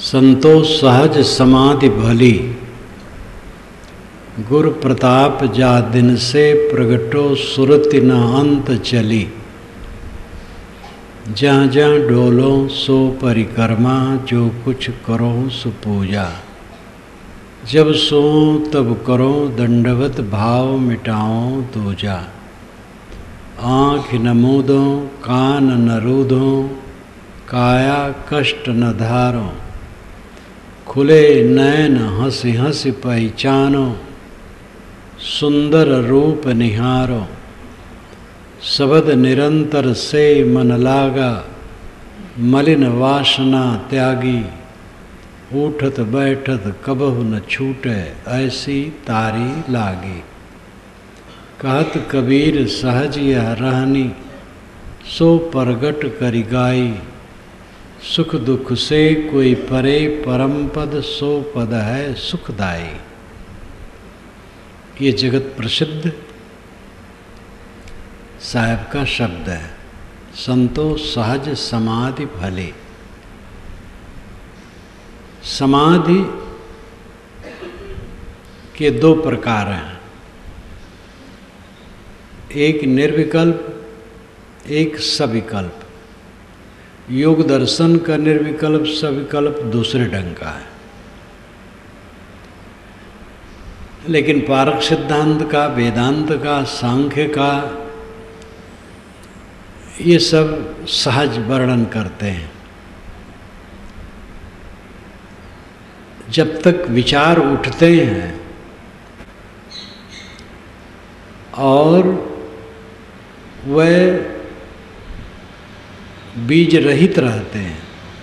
संतो सहज समाधि भली, गुर प्रताप जा दिन से प्रगटो सुरति न अंत चली। जहाँ जहाँ डोलो सो परिक्रमा, जो कुछ करो सो पूजा। जब सो तब करो दंडवत भाव, मिटाओ दूजा। आँख न मूदो कान न रूदो, काया कष्ट न धारो। खुले नैन हंसी हंसी पहचानो, सुंदर रूप निहारो। शब्द निरंतर से मन लागा, मलिन वासना त्यागी। उठत बैठत कबहु न छूटे, ऐसी तारी लागी। कहत कबीर सहज यह रहनी, सो परगट करि गाई। सुख दुख से कोई परे परम पद, सो पद है सुखदाई। ये जगत प्रसिद्ध साहब का शब्द है। संतो सहज समाधि भले। समाधि के दो प्रकार हैं, एक निर्विकल्प, एक सविकल्प। योग दर्शन का निर्विकल्प सविकल्प दूसरे ढंग का है, लेकिन पारक सिद्धांत का, वेदांत का, सांख्य का, ये सब सहज वर्णन करते हैं। जब तक विचार उठते हैं और वह बीज रहित रहते हैं,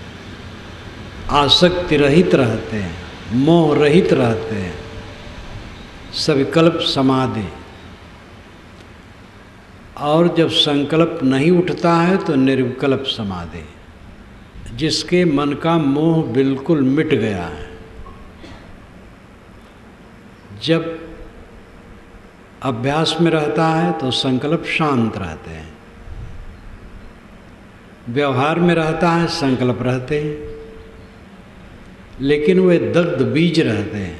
आसक्ति रहित रहते हैं, मोह रहित रहते हैं, सविकल्प समाधि। और जब संकल्प नहीं उठता है तो निर्विकल्प समाधि, जिसके मन का मोह बिल्कुल मिट गया है। जब अभ्यास में रहता है तो संकल्प शांत रहते हैं, व्यवहार में रहता है संकल्प रहते हैं, लेकिन वे दग्ध बीज रहते हैं,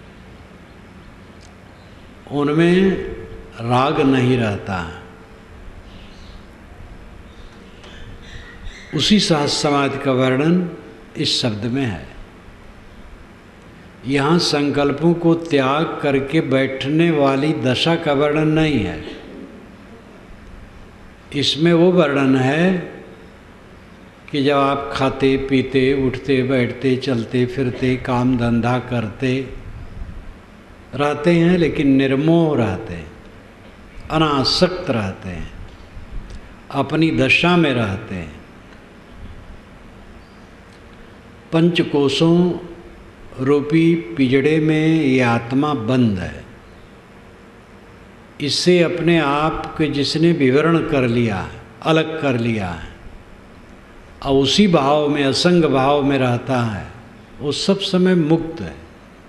उनमें राग नहीं रहता। उसी सहज समाधि का वर्णन इस शब्द में है। यहाँ संकल्पों को त्याग करके बैठने वाली दशा का वर्णन नहीं है। इसमें वो वर्णन है कि जब आप खाते पीते उठते बैठते चलते फिरते काम धंधा करते रहते हैं, लेकिन निर्मोह रहते हैं, अनासक्त रहते हैं, अपनी दशा में रहते हैं। पंचकोशों रूपी पिजड़े में ये आत्मा बंद है। इससे अपने आप के जिसने विवरण कर लिया है, अलग कर लिया है, और उसी भाव में, असंग भाव में रहता है, वो सब समय मुक्त है।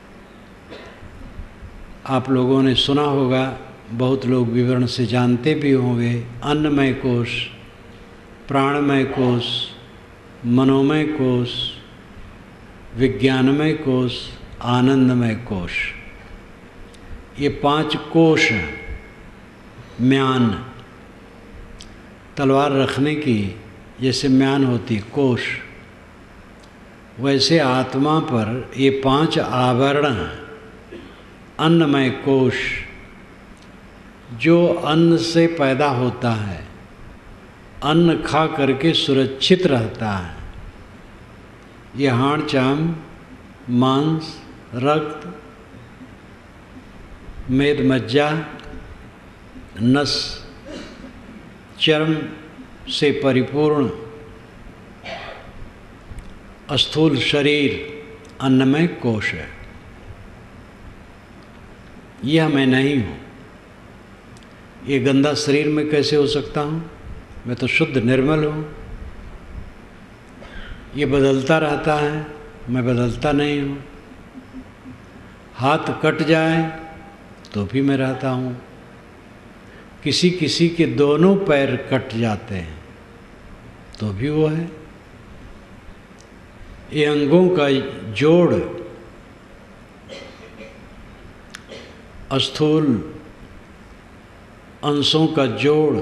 आप लोगों ने सुना होगा, बहुत लोग विवरण से जानते भी होंगे, अन्नमय कोश, प्राणमय कोश, मनोमय कोश, विज्ञानमय कोश, आनंदमय कोश। ये 5 कोश हैं। म्यान, तलवार रखने की जैसे म्यान होती कोश, वैसे आत्मा पर ये 5 आवरण हैं। अन्नमय कोश, जो अन्न से पैदा होता है, अन्न खा करके सुरक्षित रहता है। ये हाड़ चाम, मांस, रक्त, मेद मज्जा, नस, चर्म से परिपूर्ण स्थूल शरीर अन्नमय कोश है। यह मैं नहीं हूँ। ये गंदा शरीर में कैसे हो सकता हूँ? मैं तो शुद्ध निर्मल हूँ। ये बदलता रहता है, मैं बदलता नहीं हूँ। हाथ कट जाए तो भी मैं रहता हूँ। किसी किसी के दोनों पैर कट जाते हैं तो भी वो है। ये अंगों का जोड़, स्थूल अंशों का जोड़,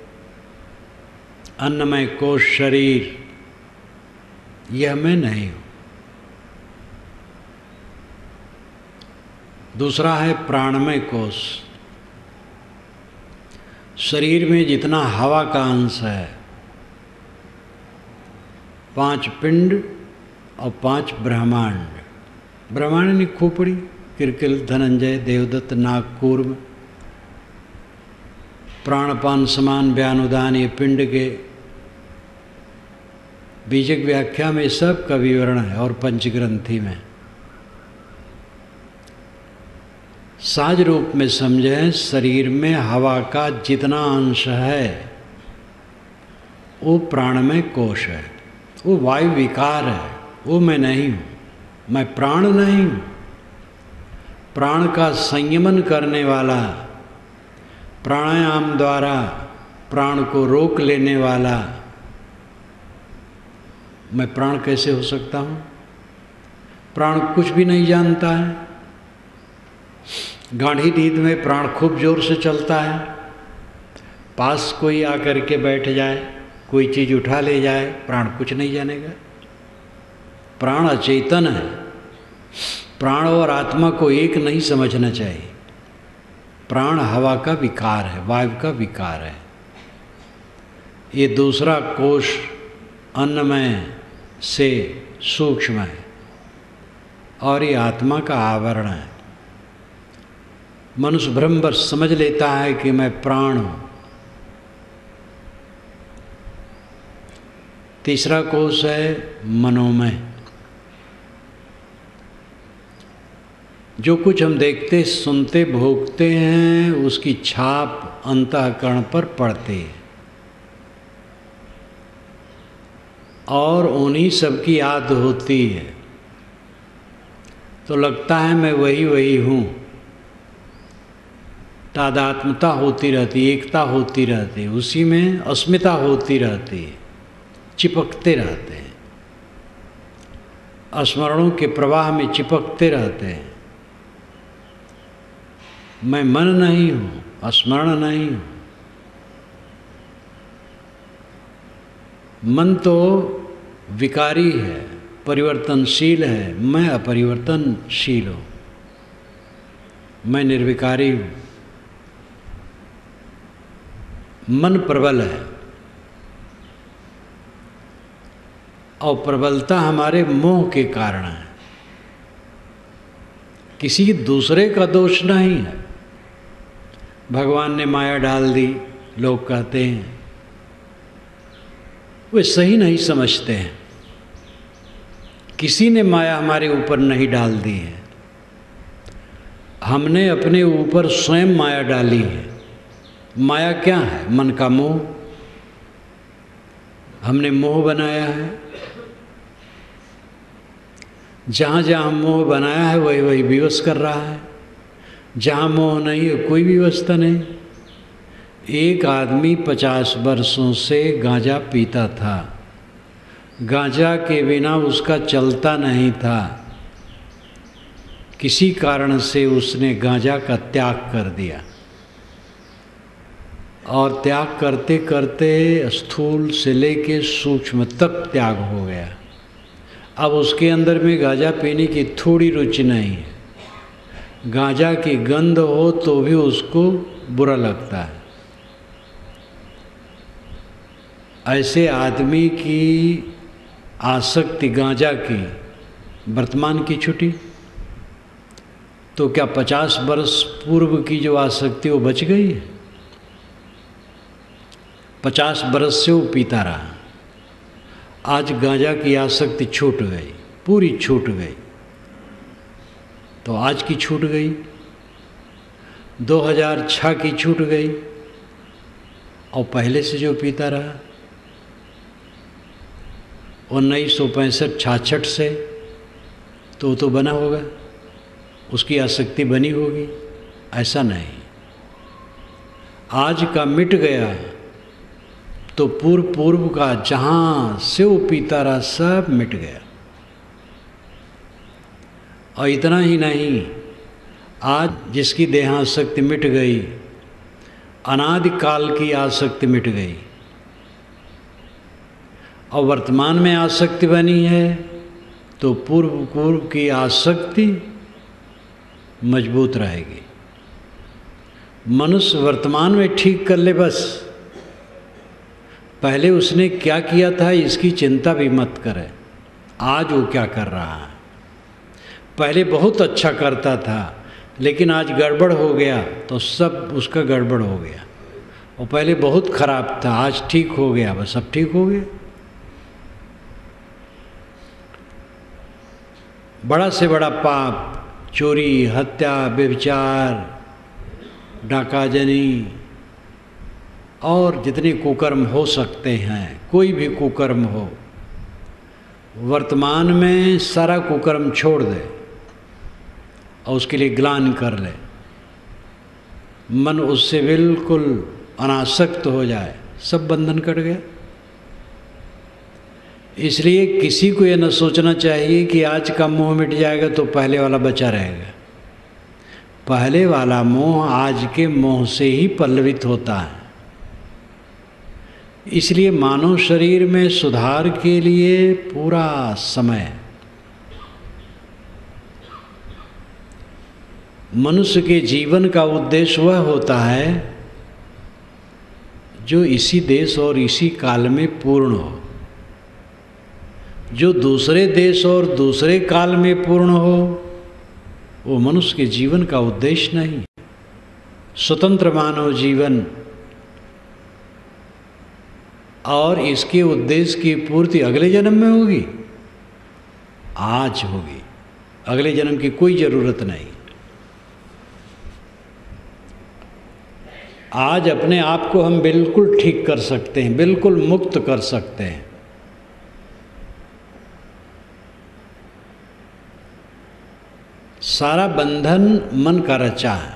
अन्नमय कोश शरीर, यह मैं नहीं हूँ। दूसरा है प्राणमय कोश। शरीर में जितना हवा का अंश है, 5 पिंड और 5 ब्रह्मांड। ब्रह्मांड ने खोपड़ी, किरकिल, धनंजय, देवदत्त, नागकूर्म, प्राणपान, समान, व्यानुदान, ये पिंड के बीजक व्याख्या में सब का विवरण है और पंचग्रंथि में। सहज रूप में समझें, शरीर में हवा का जितना अंश है वो प्राणमय कोश है, वो वायु विकार है, वो मैं नहीं हूँ। मैं प्राण नहीं हूँ। प्राण का संयमन करने वाला, प्राणायाम द्वारा प्राण को रोक लेने वाला मैं प्राण कैसे हो सकता हूँ? प्राण कुछ भी नहीं जानता है। गाढ़ी नींद में प्राण खूब जोर से चलता है। पास कोई आकर के बैठ जाए, कोई चीज़ उठा ले जाए, प्राण कुछ नहीं जानेगा। प्राण अचेतन है। प्राण और आत्मा को एक नहीं समझना चाहिए। प्राण हवा का विकार है, वायु का विकार है। ये दूसरा कोश अन्नमय से सूक्ष्म है और ये आत्मा का आवरण है। मनुष्य भ्रमवश समझ लेता है कि मैं प्राण हूँ। तीसरा कोश है मनोमय। जो कुछ हम देखते, सुनते, भोगते हैं, उसकी छाप अंतःकरण पर पड़ती है और उन्हीं सब की याद होती है, तो लगता है मैं वही वही हूँ। तादात्म्यता होती रहती, एकता होती रहती, उसी में अस्मिता होती रहती, चिपकते रहते हैं, स्मरणों के प्रवाह में चिपकते रहते हैं। मैं मन नहीं हूँ, स्मरण नहीं हूँ। मन तो विकारी है, परिवर्तनशील है, मैं अपरिवर्तनशील हूँ, मैं निर्विकारी हूँ। मन प्रबल है और प्रबलता हमारे मोह के कारण है, किसी दूसरे का दोष नहीं है। भगवान ने माया डाल दी, लोग कहते हैं, वे सही नहीं समझते हैं। किसी ने माया हमारे ऊपर नहीं डाल दी है, हमने अपने ऊपर स्वयं माया डाली है। माया क्या है? मन का मोह। हमने मोह बनाया है। जहाँ जहाँ मोह बनाया है वही वही विवश कर रहा है। जहाँ मोह नहीं है कोई व्यवस्था नहीं। एक आदमी 50 वर्षों से गांजा पीता था, गांजा के बिना उसका चलता नहीं था। किसी कारण से उसने गांजा का त्याग कर दिया और त्याग करते करते स्थूल से लेके सूक्ष्म तक त्याग हो गया। अब उसके अंदर में गांजा पीने की थोड़ी रुचि नहीं है। गांजा की गंध हो तो भी उसको बुरा लगता है। ऐसे आदमी की आसक्ति गांजा की वर्तमान की छुट्टी, तो क्या 50 वर्ष पूर्व की जो आसक्ति वो बच गई है? 50 वर्ष से वो पीता रहा, आज गांजा की आसक्ति छूट गई, पूरी छूट गई। तो आज की छूट गई, 2006 की छूट गई, और पहले से जो पीता रहा 1965-66 से तो बना होगा, उसकी आसक्ति बनी होगी। ऐसा नहीं, आज का मिट गया तो पूर्व का जहाँ से वो पीता रहा सब मिट गया। और इतना ही नहीं, आज जिसकी देहासक्ति मिट गई, अनादि काल की आसक्ति मिट गई और वर्तमान में आसक्ति बनी है, तो पूर्व की आसक्ति मजबूत रहेगी। मनुष्य वर्तमान में ठीक कर ले बस, पहले उसने क्या किया था इसकी चिंता भी मत करे, आज वो क्या कर रहा है। पहले बहुत अच्छा करता था लेकिन आज गड़बड़ हो गया तो सब उसका गड़बड़ हो गया, और पहले बहुत खराब था आज ठीक हो गया, बस सब ठीक हो गया। बड़ा से बड़ा पाप, चोरी, हत्या, व्यभिचार, डाकाजनी और जितने कुकर्म हो सकते हैं, कोई भी कुकर्म हो, वर्तमान में सारा कुकर्म छोड़ दे और उसके लिए ग्लानि कर ले, मन उससे बिल्कुल अनासक्त हो जाए, सब बंधन कट गया। इसलिए किसी को यह न सोचना चाहिए कि आज का मोह मिट जाएगा तो पहले वाला बचा रहेगा। पहले वाला मोह आज के मोह से ही पल्लवित होता है। इसलिए मानव शरीर में सुधार के लिए पूरा समय, मनुष्य के जीवन का उद्देश्य वह होता है जो इसी देश और इसी काल में पूर्ण हो। जो दूसरे देश और दूसरे काल में पूर्ण हो वो मनुष्य के जीवन का उद्देश्य नहीं। स्वतंत्र मानव जीवन और इसके उद्देश्य की पूर्ति अगले जन्म में होगी, आज होगी, अगले जन्म की कोई ज़रूरत नहीं। आज अपने आप को हम बिल्कुल ठीक कर सकते हैं, बिल्कुल मुक्त कर सकते हैं। सारा बंधन मन का रचा है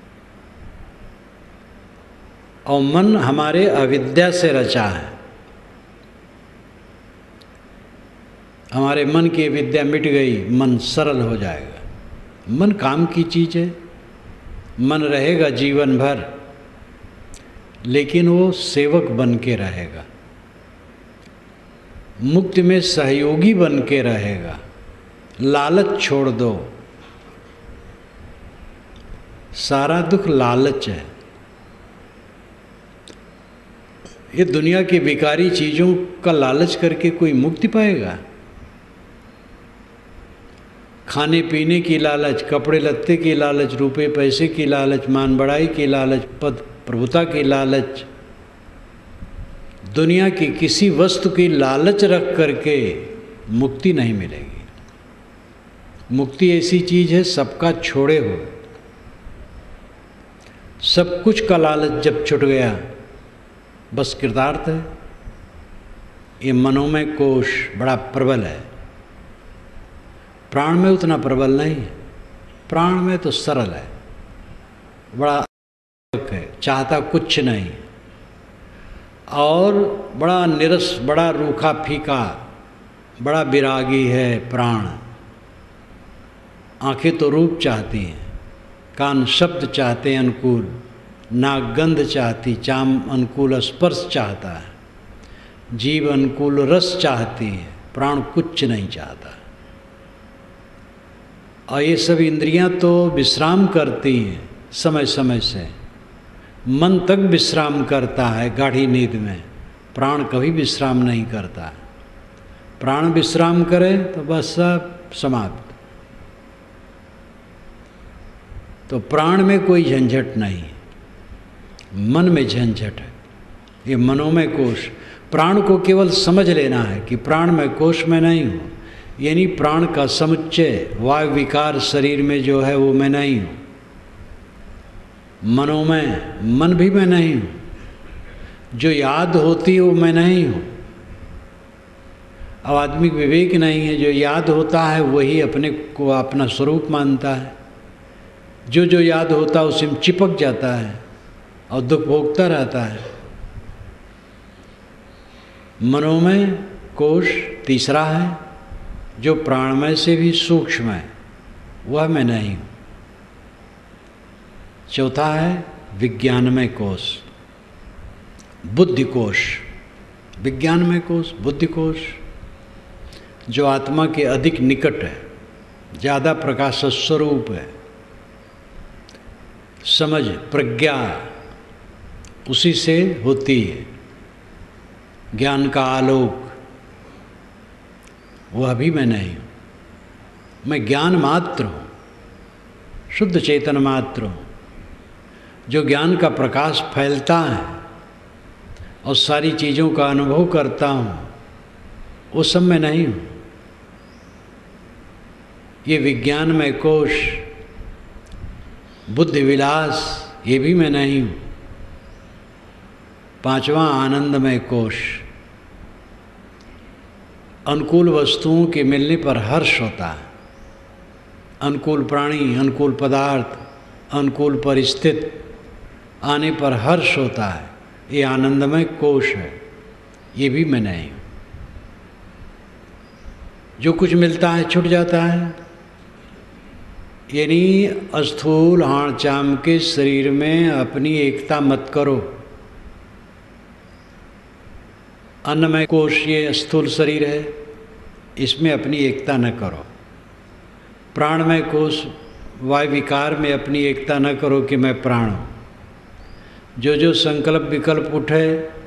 और मन हमारे अविद्या से रचा है। हमारे मन की विद्या मिट गई, मन सरल हो जाएगा। मन काम की चीज़ है, मन रहेगा जीवन भर, लेकिन वो सेवक बन के रहेगा, मुक्ति में सहयोगी बन के रहेगा। लालच छोड़ दो, सारा दुख लालच है। ये दुनिया की विकारी चीज़ों का लालच करके कोई मुक्ति पाएगा? खाने पीने की लालच, कपड़े लत्ते की लालच, रुपए पैसे की लालच, मान बढ़ाई की लालच, पद प्रभुता की लालच, दुनिया की किसी वस्तु की लालच रख करके मुक्ति नहीं मिलेगी। मुक्ति ऐसी चीज़ है सबका छोड़े हो। सब कुछ का लालच जब छूट गया बस कृतार्थ है। ये मनोमय कोश बड़ा प्रबल है, प्राण में उतना प्रबल नहीं है। प्राण में तो सरल है, बड़ा है, चाहता कुछ नहीं, और बड़ा निरस, बड़ा रूखा फीका, बड़ा विरागी है प्राण। आंखें तो रूप चाहती हैं, कान शब्द चाहते हैं अनुकूल, नाक गंध चाहती, चाम अनुकूल स्पर्श चाहता है, जीव अनुकूल रस चाहती है, प्राण कुछ नहीं चाहता। और ये सब इंद्रियां तो विश्राम करती हैं समय समय से। मन तक विश्राम करता है गाढ़ी नींद में, प्राण कभी विश्राम नहीं करता। प्राण विश्राम करे तो बस सब समाप्त। तो प्राण में कोई झंझट नहीं, मन में झंझट है। ये मनोमय कोश, प्राण को केवल समझ लेना है कि प्राण मैं कोश में नहीं हूँ, यानी प्राण का समुच्चय वायु विकार शरीर में जो है वो मैं नहीं हूँ। मनोमय, मन भी मैं नहीं हूँ, जो याद होती है वो मैं नहीं हूँ। अब आदमी विवेक नहीं है, जो याद होता है वही अपने को अपना स्वरूप मानता है। जो जो याद होता है उसी में चिपक जाता है और दुख भोगता रहता है। मनोमय कोश तीसरा है जो प्राणमय से भी सूक्ष्म है, वह मैं नहीं हूँ। चौथा है विज्ञानमय कोश, बुद्धि कोश। विज्ञानमय कोश, बुद्धि कोश जो आत्मा के अधिक निकट है, ज़्यादा प्रकाश स्वरूप है। समझ, प्रज्ञा उसी से होती है, ज्ञान का आलोक, वह भी मैं नहीं हूँ। मैं ज्ञान मात्र हूँ, शुद्ध चेतन मात्र हूँ। जो ज्ञान का प्रकाश फैलता है और सारी चीज़ों का अनुभव करता हूँ, वो सब मैं नहीं हूँ। ये विज्ञानमय कोश, बुद्धि विलास, ये भी मैं नहीं हूँ। पांचवा आनंदमय कोश, अनुकूल वस्तुओं के मिलने पर हर्ष होता है। अनुकूल प्राणी, अनुकूल पदार्थ, अनुकूल परिस्थिति आने पर हर्ष होता है, ये आनंदमय कोश है। ये भी मैं नहीं हूँ। जो कुछ मिलता है छूट जाता है, यानी स्थूल हाड़ चाम के शरीर में अपनी एकता मत करो। अन्नमय कोश ये स्थूल शरीर है, इसमें अपनी एकता न करो। प्राणमय कोश वायु विकार में अपनी एकता न करो कि मैं प्राण हूँ। जो जो संकल्प विकल्प उठे,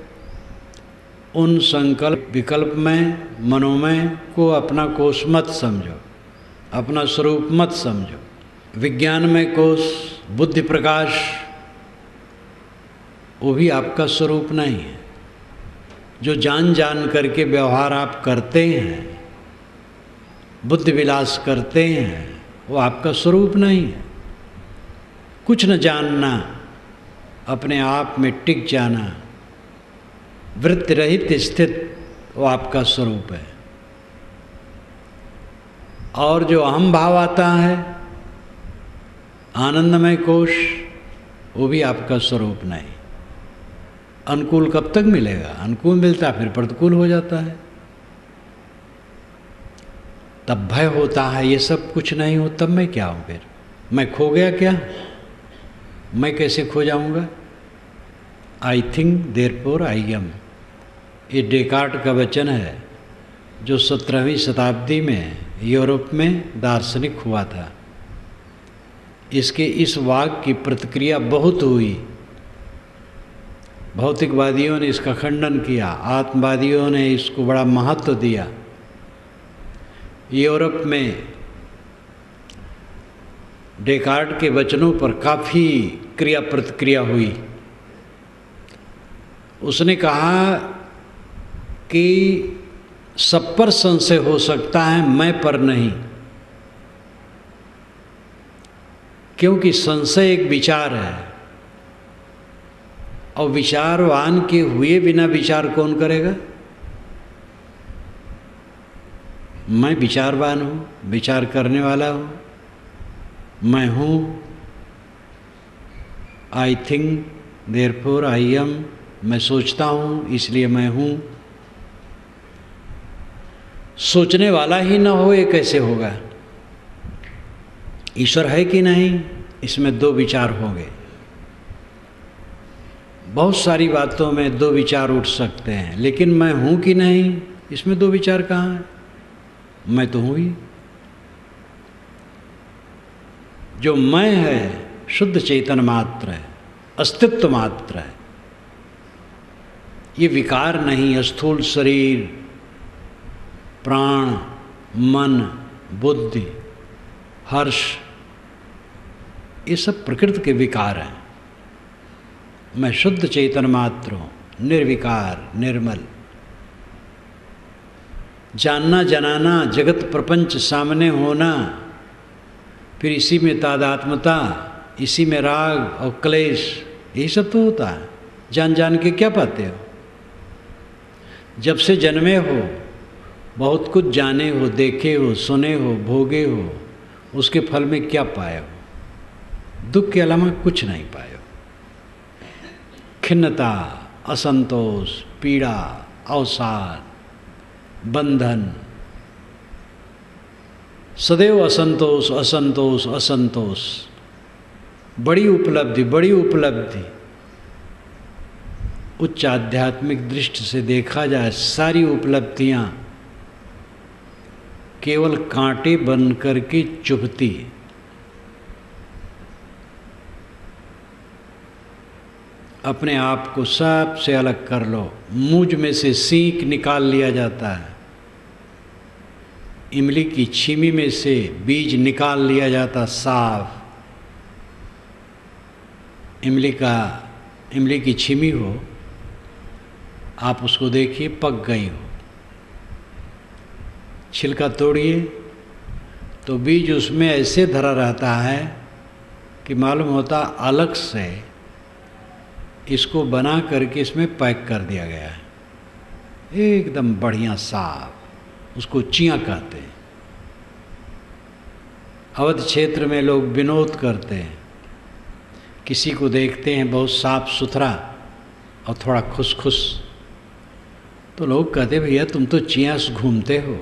उन संकल्प विकल्प में मनोमय को अपना कोश मत समझो, अपना स्वरूप मत समझो। विज्ञानमय कोश, बुद्धि प्रकाश, वो भी आपका स्वरूप नहीं है। जो जान जान करके व्यवहार आप करते हैं, बुद्धि विलास करते हैं, वो आपका स्वरूप नहीं है। कुछ न जानना, अपने आप में टिक जाना, वृत्ति रहित स्थित, वो आपका स्वरूप है। और जो अहम भाव आता है, आनंदमय कोश, वो भी आपका स्वरूप नहीं। अनुकूल कब तक मिलेगा? अनुकूल मिलता फिर प्रतिकूल हो जाता है, तब भय होता है। ये सब कुछ नहीं हो तब मैं क्या हूँ? फिर मैं खो गया क्या? मैं कैसे खो जाऊँगा? I think therefore I am, ये डेकार्ट का वचन है, जो 17वीं शताब्दी में यूरोप में दार्शनिक हुआ था। इसके इस वाक्य की प्रतिक्रिया बहुत हुई। भौतिकवादियों ने इसका खंडन किया, आत्मवादियों ने इसको बड़ा महत्व दिया। यूरोप में डेकार्ट के वचनों पर काफ़ी क्रिया प्रतिक्रिया हुई। उसने कहा कि सब पर संशय हो सकता है, मैं पर नहीं, क्योंकि संशय एक विचार है और विचारवान के हुए बिना विचार कौन करेगा? मैं विचारवान हूँ, विचार करने वाला हूँ, मैं हूँ। I think therefore I am, मैं सोचता हूँ इसलिए मैं हूँ। सोचने वाला ही ना हो, ये कैसे होगा? ईश्वर है कि नहीं, इसमें दो विचार होंगे। बहुत सारी बातों में दो विचार उठ सकते हैं, लेकिन मैं हूँ कि नहीं, इसमें दो विचार कहाँ हैं? मैं तो हूँ ही। जो मैं है शुद्ध चेतन मात्र है, अस्तित्व मात्र है। ये विकार नहीं, स्थूल शरीर, प्राण, मन, बुद्धि, हर्ष, ये सब प्रकृति के विकार हैं। मैं शुद्ध चेतन मात्र हूँ, निर्विकार, निर्मल। जानना, जनाना, जगत प्रपंच सामने होना, फिर इसी में तादात्मता, इसी में राग और क्लेश, यही सब तो होता है। जान जान के क्या पाते हो? जब से जन्मे हो बहुत कुछ जाने हो, देखे हो, सुने हो, भोगे हो, उसके फल में क्या पाए हो? दुख के अलावा कुछ नहीं पाए हो। खिन्नता, असंतोष, पीड़ा, अवसाद, बंधन, सदैव असंतोष असंतोष असंतोष। बड़ी उपलब्धि, बड़ी उपलब्धि। उच्च आध्यात्मिक दृष्टि से देखा जाए सारी उपलब्धियां केवल कांटे बन करके चुभती। अपने आप को सबसे अलग कर लो। मूंज में से सींक निकाल लिया जाता है, इमली की छीमी में से बीज निकाल लिया जाता साफ। इमली की छीमी हो, आप उसको देखिए पक गई हो, छिलका तोड़िए तो बीज उसमें ऐसे धरा रहता है कि मालूम होता अलग से इसको बना करके इसमें पैक कर दिया गया है, एकदम बढ़िया साफ। उसको चियाँ कहते हैं। अवध क्षेत्र में लोग विनोद करते हैं, किसी को देखते हैं बहुत साफ सुथरा और थोड़ा खुसखुस, तो लोग कहते भैया तुम तो चियाँ से घूमते हो,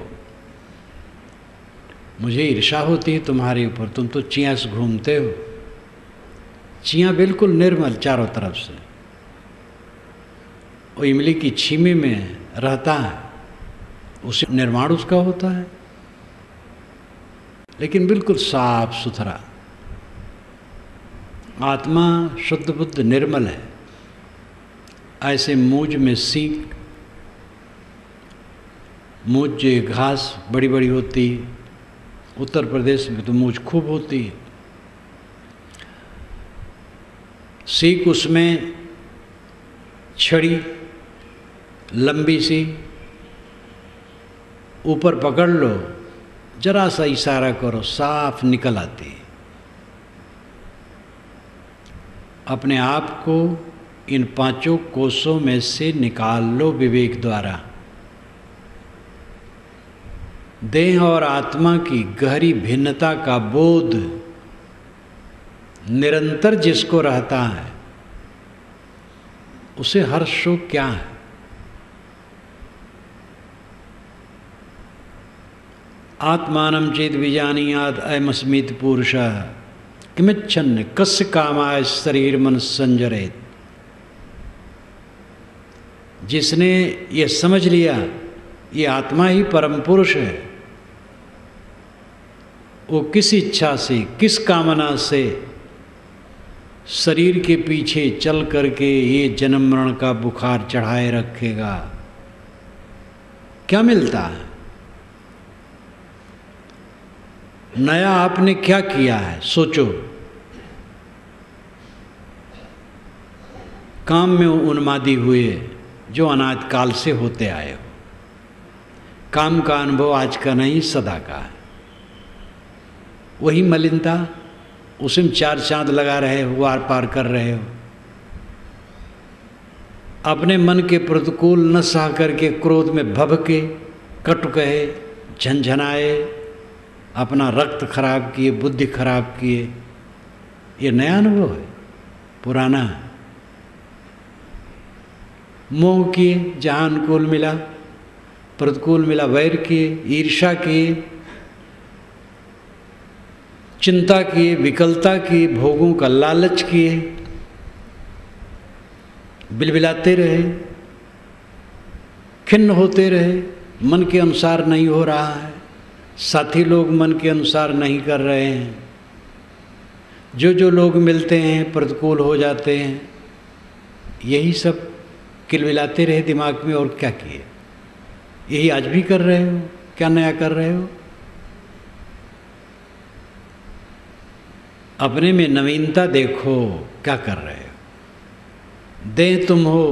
मुझे ईर्ष्या होती है तुम्हारे ऊपर, तुम तो चियाँ से घूमते हो। चियाँ बिल्कुल निर्मल चारों तरफ से, वो इमली की छीमी में रहता है, उसे निर्माण उसका होता है, लेकिन बिल्कुल साफ सुथरा। आत्मा शुद्ध बुद्ध निर्मल है। ऐसे मूंज में सींक, मूंज जो घास बड़ी बड़ी होती, उत्तर प्रदेश में तो मूंज खूब होती है। सींक उसमें छड़ी लंबी सी, ऊपर पकड़ लो, जरा सा इशारा करो, साफ निकल आती। अपने आप को इन पांचों कोषों में से निकाल लो विवेक द्वारा। देह और आत्मा की गहरी भिन्नता का बोध निरंतर जिसको रहता है, उसे हर्ष शोक क्या है? आत्मानं चेद विजानीयात् अयमस्मीति पुरुषः किमिच्छन् कस्य कामाय शरीर मन संजरेत। जिसने ये समझ लिया ये आत्मा ही परम पुरुष है, वो किस इच्छा से, किस कामना से शरीर के पीछे चल करके ये जन्म मरण का बुखार चढ़ाए रखेगा? क्या मिलता है? नया आपने क्या किया है? सोचो। काम में उन्मादी हुए जो अनाद काल से होते आए हो। काम का अनुभव आज का नहीं, सदा का है। वही मलिनता, उसी में चार चांद लगा रहे हो, आर पार कर रहे हो। अपने मन के प्रतिकूल न सह करके क्रोध में भभके, कटु कहे, झंझनाए, अपना रक्त खराब किए, बुद्धि खराब किए। ये नया अनुभव है, पुराना है। मोह किए, जहाँ अनुकूल मिला, प्रतिकूल मिला वैर किए, ईर्ष्या किए, चिंता किए, विकलता किए, भोगों का लालच किए, बिलबिलाते रहे, खिन्न होते रहे, मन के अनुसार नहीं हो रहा है, साथी लोग मन के अनुसार नहीं कर रहे हैं, जो लोग मिलते हैं प्रतिकूल हो जाते हैं। यही सब किलबिलाते रहे दिमाग में, और क्या किए? यही आज भी कर रहे हो। क्या नया कर रहे हो? अपने में नवीनता देखो, क्या कर रहे हो? देह तुम हो,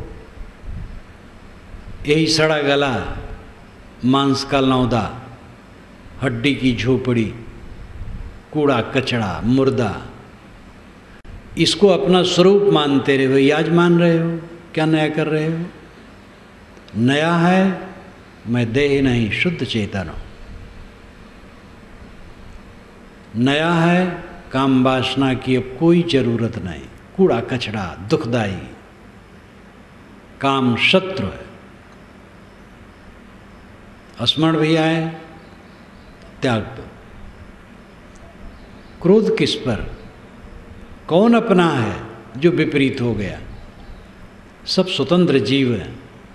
यही सड़ा गला, मांस का लौंदा, हड्डी की झोपड़ी, कूड़ा कचड़ा, मुर्दा, इसको अपना स्वरूप मानते रहे हो। ये आज मान रहे हो? क्या नया कर रहे हो? नया है मैं देह नहीं, शुद्ध चेतन हूं। नया है काम वासना की अब कोई जरूरत नहीं, कूड़ा कचड़ा, दुखदाई, काम शत्रु है। स्मरण भी आए, त्याग दो। क्रोध किस पर? कौन अपना है जो विपरीत हो गया? सब स्वतंत्र जीव हैं,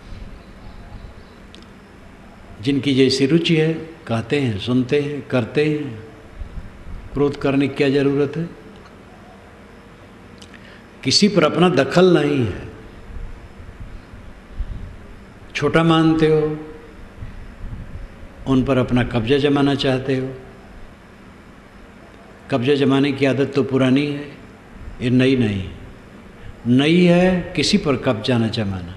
जिनकी जैसी रुचि है कहते हैं, सुनते हैं, करते हैं। क्रोध करने की क्या जरूरत है? किसी पर अपना दखल नहीं है। छोटा मानते हो, उन पर अपना कब्जा जमाना चाहते हो। कब्जा जमाने की आदत तो पुरानी है, ये नई नहीं। नई है किसी पर कब्जा न जमाना।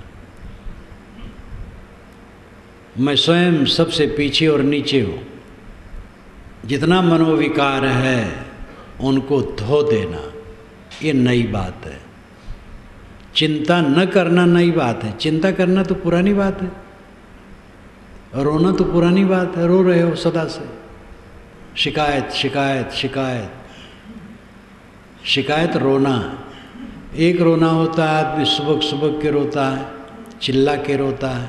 मैं स्वयं सबसे पीछे और नीचे हूँ। जितना मनोविकार है उनको धो देना, ये नई बात है। चिंता न करना नई बात है। चिंता करना तो पुरानी बात है। रोना तो पुरानी बात है। रो रहे हो सदा से, शिकायत शिकायत शिकायत शिकायत। रोना एक रोना होता है, आदमी सुबह सुबह के रोता है, चिल्ला के रोता है,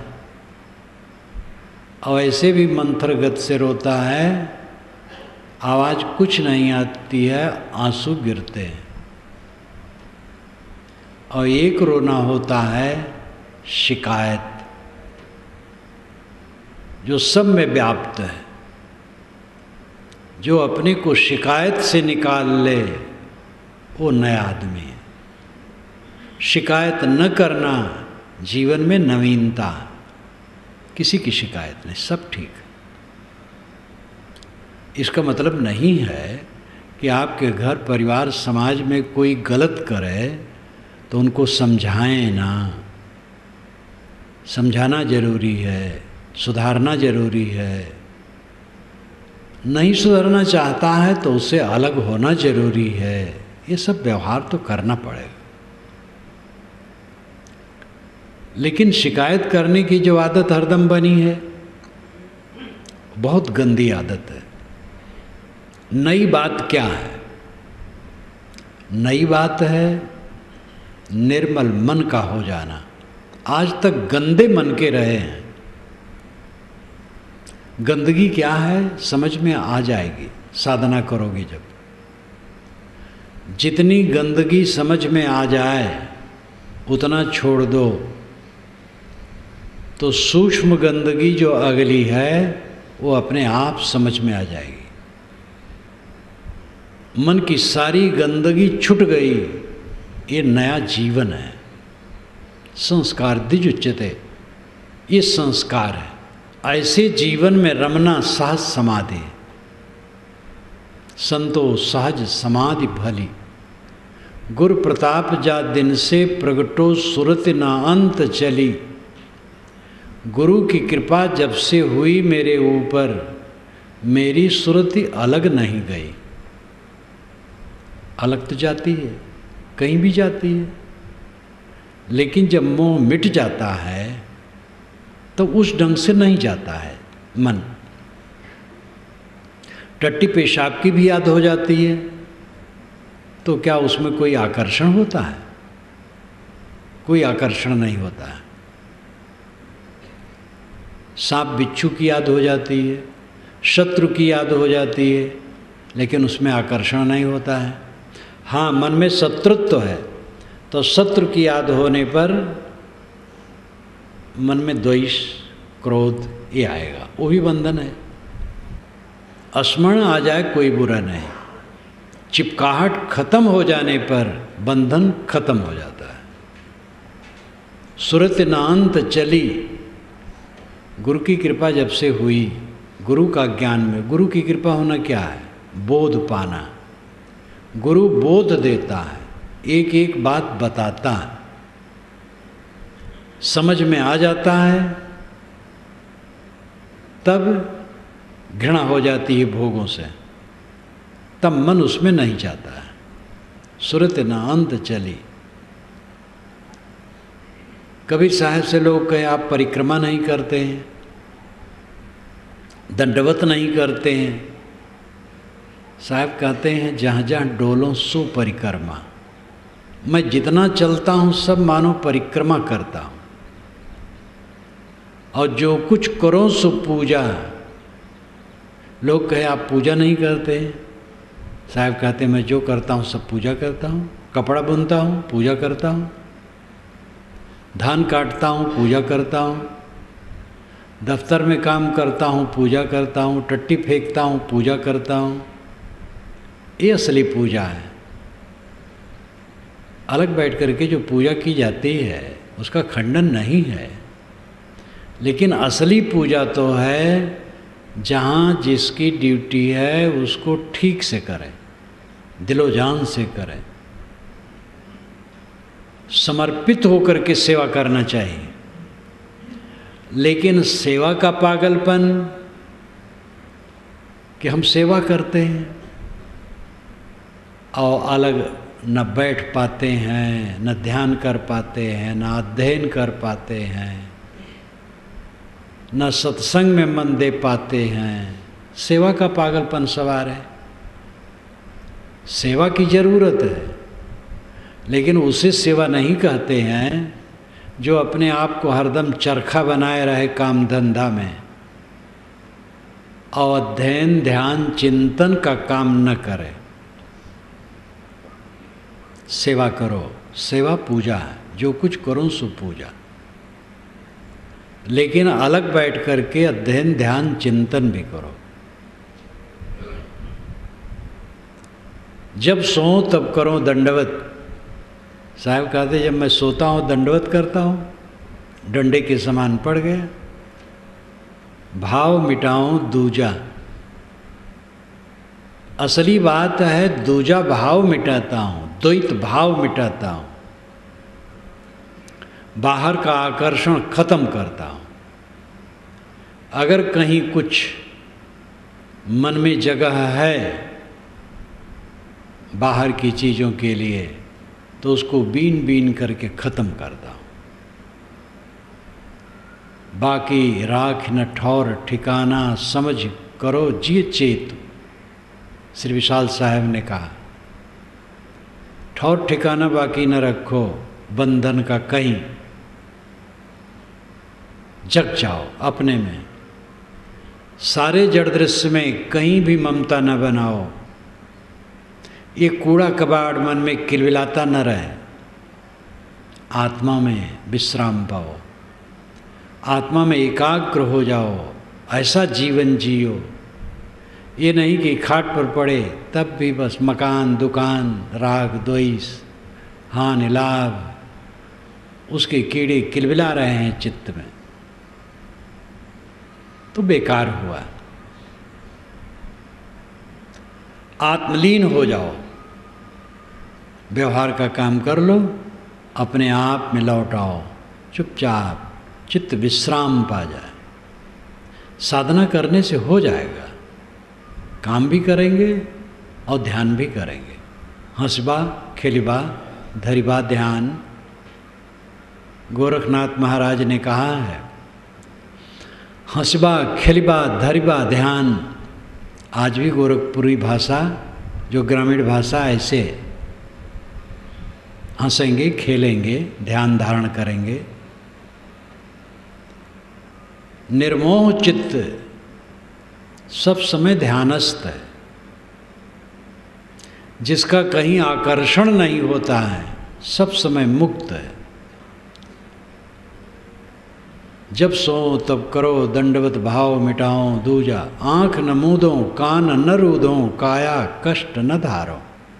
और ऐसे भी मंथर गति से रोता है, आवाज़ कुछ नहीं आती है, आंसू गिरते हैं। और एक रोना होता है शिकायत, जो सब में व्याप्त है। जो अपने को शिकायत से निकाल ले वो नया आदमी है। शिकायत न करना जीवन में नवीनता। किसी की शिकायत नहीं, सब ठीक। इसका मतलब नहीं है कि आपके घर परिवार समाज में कोई गलत करे तो उनको समझाएं ना। समझाना जरूरी है, सुधारना जरूरी है। नहीं सुधरना चाहता है तो उससे अलग होना जरूरी है। ये सब व्यवहार तो करना पड़ेगा। लेकिन शिकायत करने की जो आदत हरदम बनी है, बहुत गंदी आदत है। नई बात क्या है? नई बात है निर्मल मन का हो जाना। आज तक गंदे मन के रहे हैं। गंदगी क्या है समझ में आ जाएगी साधना करोगे जब। जितनी गंदगी समझ में आ जाए उतना छोड़ दो, तो सूक्ष्म गंदगी जो अगली है वो अपने आप समझ में आ जाएगी। मन की सारी गंदगी छूट गई, ये नया जीवन है। संस्कार द्विजुच्यते, ये संस्कार है। ऐसे जीवन में रमना सहज समाधि। संतोष सहज समाधि भली, गुरु प्रताप जा दिन से प्रगटो सुरत ना अंत चली। गुरु की कृपा जब से हुई मेरे ऊपर, मेरी सुरति अलग नहीं गई। अलग तो जाती है, कहीं भी जाती है, लेकिन जब मोह मिट जाता है तो उस ढंग से नहीं जाता है मन। टट्टी पेशाब की भी याद हो जाती है तो क्या उसमें कोई आकर्षण होता है? कोई आकर्षण नहीं होता है। सांप बिच्छू की याद हो जाती है, शत्रु की याद हो जाती है, लेकिन उसमें आकर्षण नहीं होता है। हाँ, मन में शत्रुत्व है तो शत्रु की याद होने पर मन में द्वेष क्रोध ये आएगा, वो भी बंधन है। स्मरण आ जाए कोई बुरा नहीं। चिपकाहट खत्म हो जाने पर बंधन खत्म हो जाता है। सुरत नांत चली, गुरु की कृपा जब से हुई, गुरु का ज्ञान में, गुरु की कृपा होना क्या है? बोध पाना। गुरु बोध देता है, एक एक बात बताता है, समझ में आ जाता है, तब घृणा हो जाती है भोगों से, तब मन उसमें नहीं जाता है। सुरत ना अंत चली। कबीर साहब से लोग कहे आप परिक्रमा नहीं करते हैं, दंडवत नहीं करते हैं। साहब कहते हैं जहाँ जहाँ डोलों सो परिक्रमा। मैं जितना चलता हूँ सब मानो परिक्रमा करता हूँ, और जो कुछ करो सो पूजा। लोग कहे आप पूजा नहीं करते हैं, साहब कहते मैं जो करता हूँ सब पूजा करता हूँ, कपड़ा बुनता हूँ पूजा करता हूँ, धान काटता हूँ पूजा करता हूँ, दफ्तर में काम करता हूँ पूजा करता हूँ, टट्टी फेंकता हूँ पूजा करता हूँ। ये असली पूजा है। अलग बैठ करके जो पूजा की जाती है उसका खंडन नहीं है, लेकिन असली पूजा तो है जहाँ जिसकी ड्यूटी है उसको ठीक से करें, दिलो जान से करें, समर्पित होकर के सेवा करना चाहिए। लेकिन सेवा का पागलपन कि हम सेवा करते हैं और अलग न बैठ पाते हैं, न ध्यान कर पाते हैं, न अध्ययन कर पाते हैं, न सत्संग में मन दे पाते हैं। सेवा का पागलपन सवार है। सेवा की जरूरत है, लेकिन उसे सेवा नहीं कहते हैं जो अपने आप को हरदम चरखा बनाए रहे काम धंधा में और अध्ययन ध्यान चिंतन का काम न करे। सेवा करो, सेवा पूजा है, जो कुछ करो सो पूजा। लेकिन अलग बैठ करके अध्ययन ध्यान चिंतन भी करो। जब सो तब करो दंडवत। साहब कहते जब मैं सोता हूँ दंडवत करता हूँ, डंडे के समान पड़ गया। भाव मिटाऊं दूजा। असली बात है दूजा भाव मिटाता हूँ, द्वैत भाव मिटाता हूँ, बाहर का आकर्षण खत्म करता हूँ। अगर कहीं कुछ मन में जगह है बाहर की चीज़ों के लिए तो उसको बीन बीन करके ख़त्म करता हूँ। बाकी राख न ठौर ठिकाना समझ करो जिय चेत। श्री विशाल साहब ने कहा ठौर ठिकाना बाकी न रखो बंधन का कहीं, जग जाओ अपने में। सारे जड़ दृश्य में कहीं भी ममता न बनाओ। ये कूड़ा कबाड़ मन में किलबिलाता न रहे। आत्मा में विश्राम पाओ, आत्मा में एकाग्र हो जाओ, ऐसा जीवन जियो। ये नहीं कि खाट पर पड़े तब भी बस मकान दुकान राग द्वेष हानि लाभ उसके कीड़े किलबिला रहे हैं चित्त में, तो बेकार हुआ। आत्मलीन हो जाओ, व्यवहार का काम कर लो, अपने आप में लौट आओ, चुपचाप चित्त विश्राम पा जाए। साधना करने से हो जाएगा। काम भी करेंगे और ध्यान भी करेंगे। हंसबा खेलबा धरिबा ध्यान। गोरखनाथ महाराज ने कहा है हंसबा खेलबा धरिबा ध्यान। आज भी गोरखपुरी भाषा जो ग्रामीण भाषा ऐसे हंसेंगे खेलेंगे ध्यान धारण करेंगे। निर्मोह चित्त सब समय ध्यानस्थ है, जिसका कहीं आकर्षण नहीं होता है, सब समय मुक्त है। जब सो तब करो दंडवत भाव मिटाओ दूजा। आँख न मूदो कान न रूदो काया कष्ट न धारो।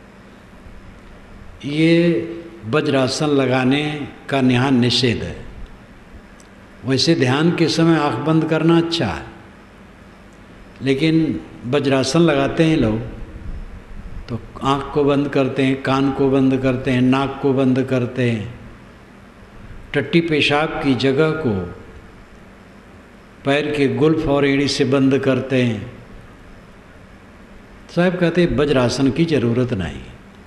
ये वज्रासन लगाने का यहाँ निषेध है। वैसे ध्यान के समय आँख बंद करना अच्छा है, लेकिन वज्रासन लगाते हैं लोग तो आँख को बंद करते हैं, कान को बंद करते हैं, नाक को बंद करते हैं, टट्टी पेशाब की जगह को पैर के गुल्फ और एड़ी से बंद करते हैं। साहब कहते हैं वज्रासन की जरूरत नहीं।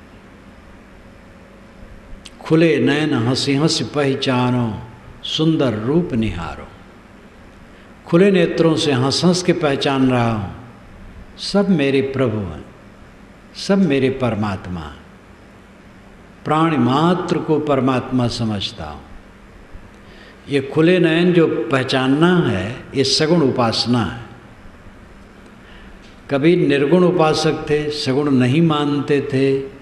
खुले नयन हंसी हंसी पहचानो सुंदर रूप निहारो। खुले नेत्रों से हंस हंस के पहचान रहा हूँ सब मेरे प्रभु हैं, सब मेरे परमात्मा। प्राणी मात्र को परमात्मा समझता हूँ। ये खुले नयन जो पहचानना है ये सगुण उपासना है। कभी निर्गुण उपासक थे, सगुण नहीं मानते थे।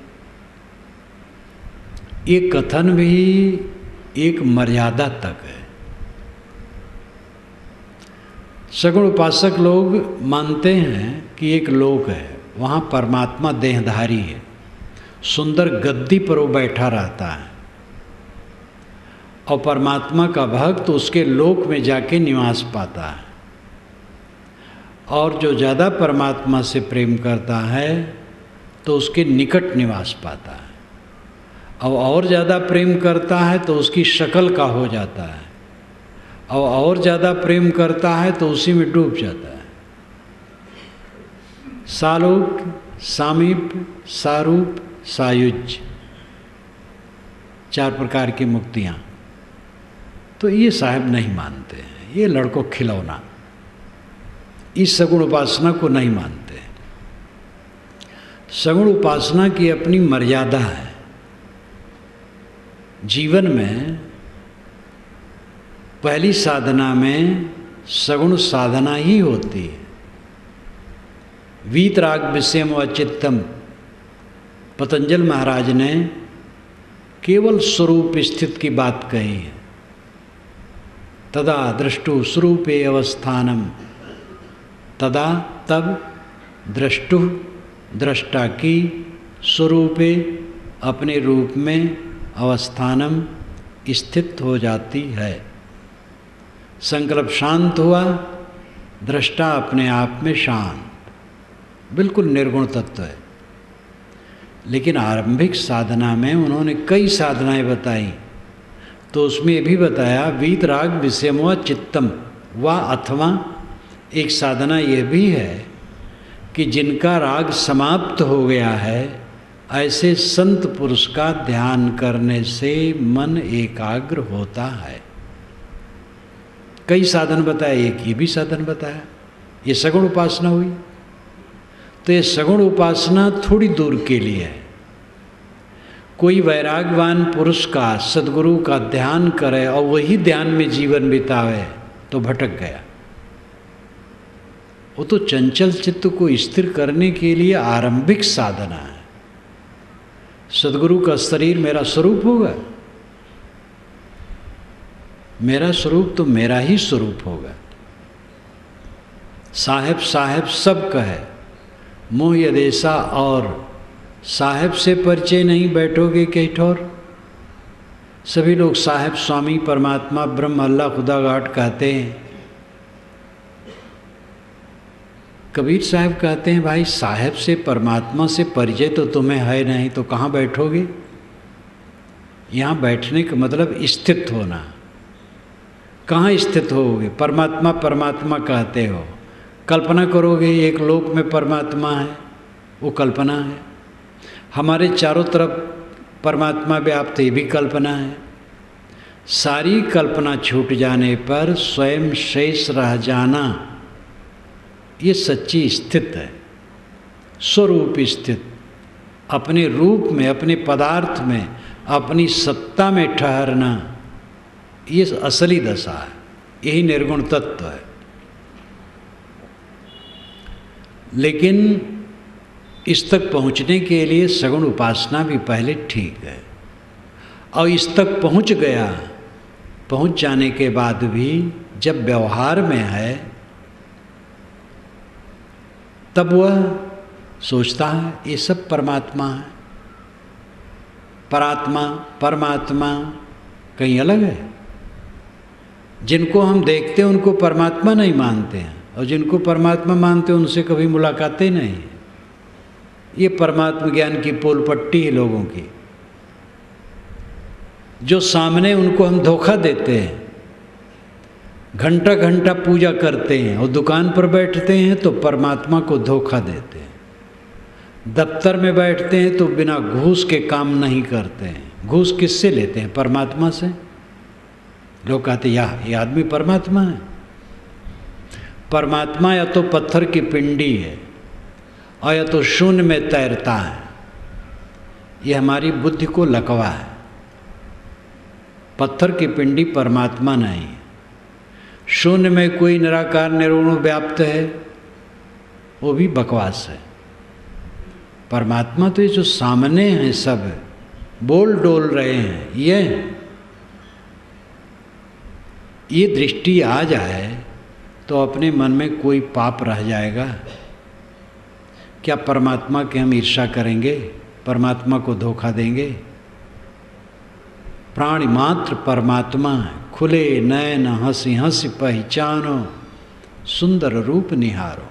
ये कथन भी एक मर्यादा तक है। सगुण उपासक लोग मानते हैं कि एक लोक है, वहाँ परमात्मा देहधारी है, सुंदर गद्दी पर वो बैठा रहता है और परमात्मा का भक्त उसके लोक में जाके निवास पाता है। और जो ज़्यादा परमात्मा से प्रेम करता है तो उसके निकट निवास पाता है, और ज़्यादा प्रेम करता है तो उसकी शक्ल का हो जाता है, और ज़्यादा प्रेम करता है तो उसी में डूब जाता है। सालोक, सामीप, सारूप, सायुज्य, 4 प्रकार की मुक्तियाँ। तो ये साहब नहीं मानते हैं, ये लड़कों खिलौना, इस सगुण उपासना को नहीं मानते। सगुण उपासना की अपनी मर्यादा है। जीवन में पहली साधना में सगुण साधना ही होती है। वीतराग विषयम व चित्तम, पतंजल महाराज ने केवल स्वरूप स्थित की बात कही है। तदा दृष्टु स्वरूपे अवस्थानम, तदा तब दृष्टु दृष्टा की स्वरूपे अपने रूप में अवस्थानम स्थित हो जाती है। संकल्प शांत हुआ, दृष्टा अपने आप में शांत, बिल्कुल निर्गुण तत्व है। लेकिन आरंभिक साधना में उन्होंने कई साधनाएं बताई, तो उसमें भी बताया वीतराग विषयम व चित्तम, व अथवा एक साधना यह भी है कि जिनका राग समाप्त हो गया है, ऐसे संत पुरुष का ध्यान करने से मन एकाग्र होता है। कई साधन बताए, एक ये भी साधन बताया। ये सगुण उपासना हुई। तो ये सगुण उपासना थोड़ी दूर के लिए है। कोई वैरागवान पुरुष का, सद्गुरु का ध्यान करे और वही ध्यान में जीवन बितावे तो भटक गया। वो तो चंचल चित्त को स्थिर करने के लिए आरंभिक साधना है। सद्गुरु का शरीर मेरा स्वरूप होगा, मेरा स्वरूप तो मेरा ही स्वरूप होगा। साहेब साहेब सब कहे, मोह यदेसा, और साहेब से परिचय नहीं बैठोगे कहीं ठोर। सभी लोग साहेब, स्वामी, परमात्मा, ब्रह्म, अल्लाह, खुदा, घाट कहते हैं। कबीर साहब कहते हैं, भाई साहेब से, परमात्मा से परिचय तो तुम्हें है नहीं, तो कहाँ बैठोगे? यहाँ बैठने का मतलब स्थित होना। कहाँ स्थित होगे? परमात्मा परमात्मा कहते हो, कल्पना करोगे एक लोक में परमात्मा है, वो कल्पना है। हमारे चारों तरफ परमात्मा व्याप्त, ये भी कल्पना है। सारी कल्पना छूट जाने पर स्वयं शेष रह जाना, ये सच्ची स्थित है। स्वरूप स्थित, अपने रूप में, अपने पदार्थ में, अपनी सत्ता में ठहरना, ये असली दशा है। यही निर्गुण तत्व है। लेकिन इस तक पहुंचने के लिए सगुण उपासना भी पहले ठीक है। और इस तक पहुंच गया, पहुंच जाने के बाद भी जब व्यवहार में है, तब वह सोचता है ये सब परमात्मा है। परात्मा, परमात्मा कहीं अलग है। जिनको हम देखते हैं उनको परमात्मा नहीं मानते हैं, और जिनको परमात्मा मानते हैं उनसे कभी मुलाकातें नहीं। ये परमात्मा ज्ञान की पोल पट्टी है लोगों की। जो सामने, उनको हम धोखा देते हैं। घंटा घंटा पूजा करते हैं और दुकान पर बैठते हैं तो परमात्मा को धोखा देते हैं। दफ्तर में बैठते हैं तो बिना घूस के काम नहीं करते हैं। घूस किससे लेते हैं? परमात्मा से। लोग कहते ये आदमी परमात्मा है। परमात्मा या तो पत्थर की पिंडी है और या तो शून्य में तैरता है। ये हमारी बुद्धि को लकवा है। पत्थर की पिंडी परमात्मा नहीं। शून्य में कोई निराकार निर्गुण व्याप्त है, वो भी बकवास है। परमात्मा तो ये जो सामने हैं सब बोल डोल रहे हैं, ये दृष्टि आ जाए तो अपने मन में कोई पाप रह जाएगा क्या? परमात्मा के हम ईर्ष्या करेंगे? परमात्मा को धोखा देंगे? प्राणी मात्र परमात्मा है, खुले नयन हंसी हंसी पहचानो, सुंदर रूप निहारो।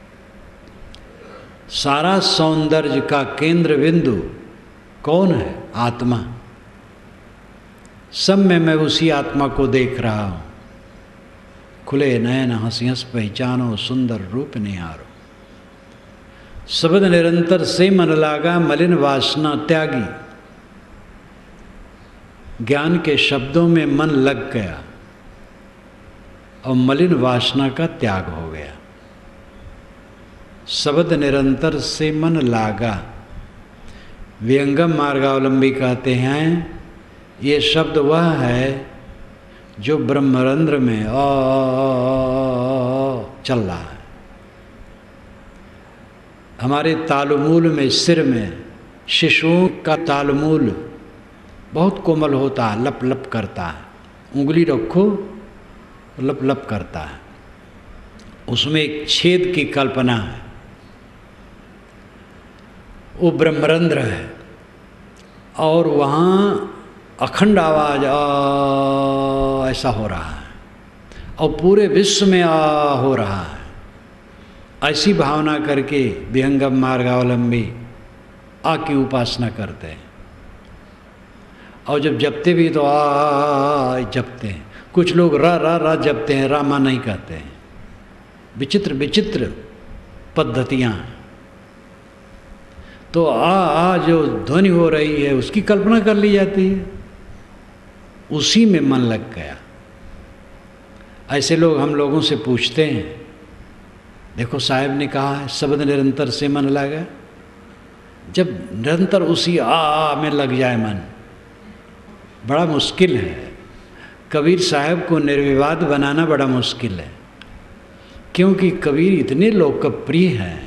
सारा सौंदर्य का केंद्र बिंदु कौन है? आत्मा। सब में मैं उसी आत्मा को देख रहा हूँ। खुले नयन हंसी हंस पहचानो, सुंदर रूप निहारो। शब्द निरंतर से मन लागा, मलिन वासना त्यागी। ज्ञान के शब्दों में मन लग गया और मलिन वासना का त्याग हो गया। शब्द निरंतर से मन लागा। विहंगम मार्गावलंबी कहते हैं ये शब्द वह है जो ब्रह्मरंध्र में चल रहा है। हमारे तालुमूल में, सिर में, शिशुओं का तालुमूल बहुत कोमल होता है, लप लप करता है। उंगली रखो लप लप करता है। उसमें एक छेद की कल्पना है, वो ब्रह्मरंध्र है और वहाँ अखंड आवाज ऐसा हो रहा है और पूरे विश्व में हो रहा है। ऐसी भावना करके विहंगम मार्गावलंबी की उपासना करते हैं और जब जपते भी तो जपते हैं। कुछ लोग रा जपते हैं, रामा नहीं कहते हैं। विचित्र विचित्र पद्धतियाँ। तो जो ध्वनि हो रही है उसकी कल्पना कर ली जाती है, उसी में मन लग गया। ऐसे लोग हम लोगों से पूछते हैं, देखो साहब ने कहा है शब्द निरंतर से मन लगा। जब निरंतर उसी में लग जाए मन, बड़ा मुश्किल है। कबीर साहब को निर्विवाद बनाना बड़ा मुश्किल है, क्योंकि कबीर इतने लोकप्रिय हैं